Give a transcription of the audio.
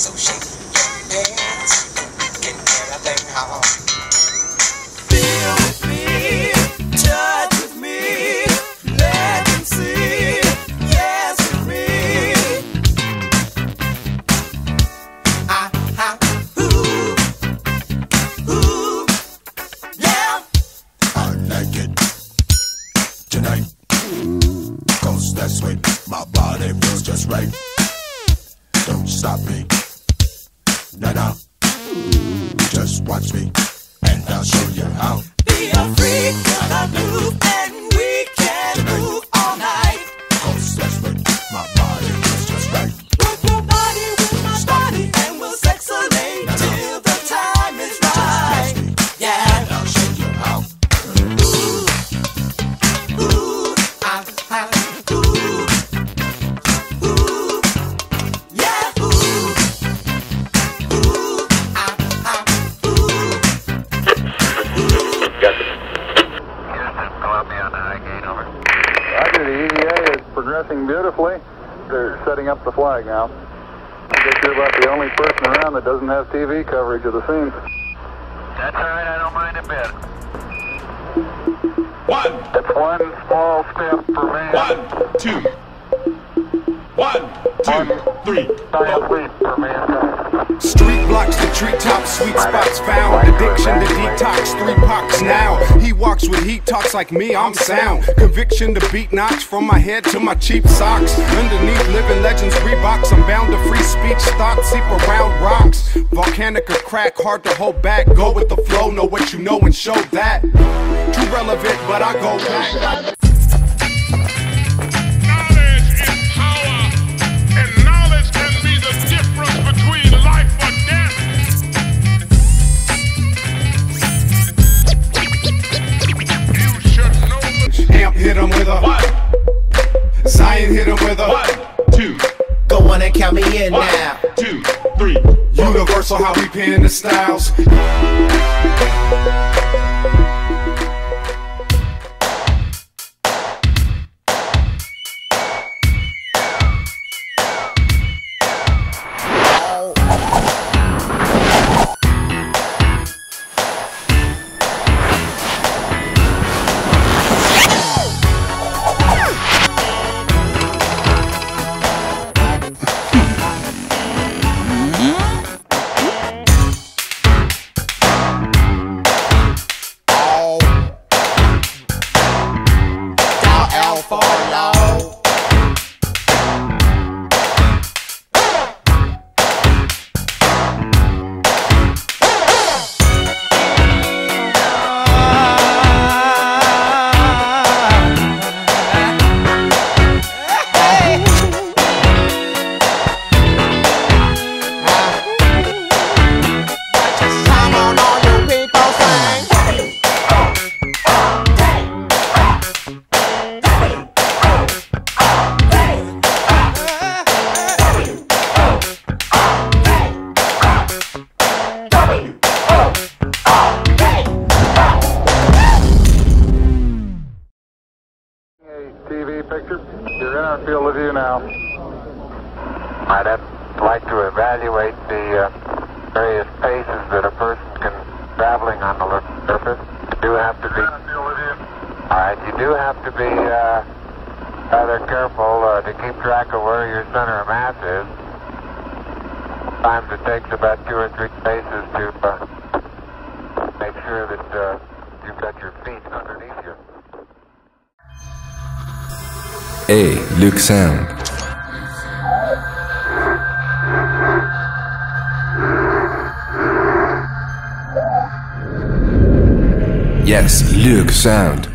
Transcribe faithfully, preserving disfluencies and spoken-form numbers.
So shake your hands and everything hard. Feel with me, touch with me, let them see, yes with me. I, I, ooh, ooh, yeah. I like it tonight, cause that's when my body feels just right. Don't stop me, nah nah, just watch me and I'll show you how. Be a freak, gonna move and we can move all night. Cause that's when my body feels just right. Work your body with my body and we'll sexolate till the time is right. Yeah, And I'll show you how. ooh, ooh, ah, ah, ooh, ooh, yeah, ooh, ooh, ah, ah, ooh. Houston, Columbia on the high gate, over. Roger, the E D A is progressing beautifully. They're setting up the flag now. I guess you're about the only person around that doesn't have T V coverage of the scene. That's all right, I don't mind a bit. One, It's one small step for man, one, two, one, two, three, giant leap for mankind. Street blocks to treetops, sweet spots found. Addiction to detox, three pox now. He walks with heat, talks like me, I'm sound. Conviction to beat notch from my head to my cheap socks. Underneath living legends, Reeboks. I'm bound to free speech, thoughts seep around rocks. Volcanic or crack, hard to hold back. Go with the flow, know what you know and show that. Too relevant, but I go back. Knowledge is power, and knowledge can be the difference between life or death. You should know the Amp hit him with a one, Zion hit him with a one, two, Go on and count me in one, now. two, three. Universal how we pin the styles. T V picture. You're in our field of view now. I'd have, like to evaluate the uh, various paces that a person can traveling on the surface. You do have to be. All right, you do have to be uh, rather careful uh, to keep track of where your center of mass is. Sometimes it takes about two or three paces to uh, make sure that uh, you've got your feet underneath you. Hey, Luke Sound. Yes, Luke Sound.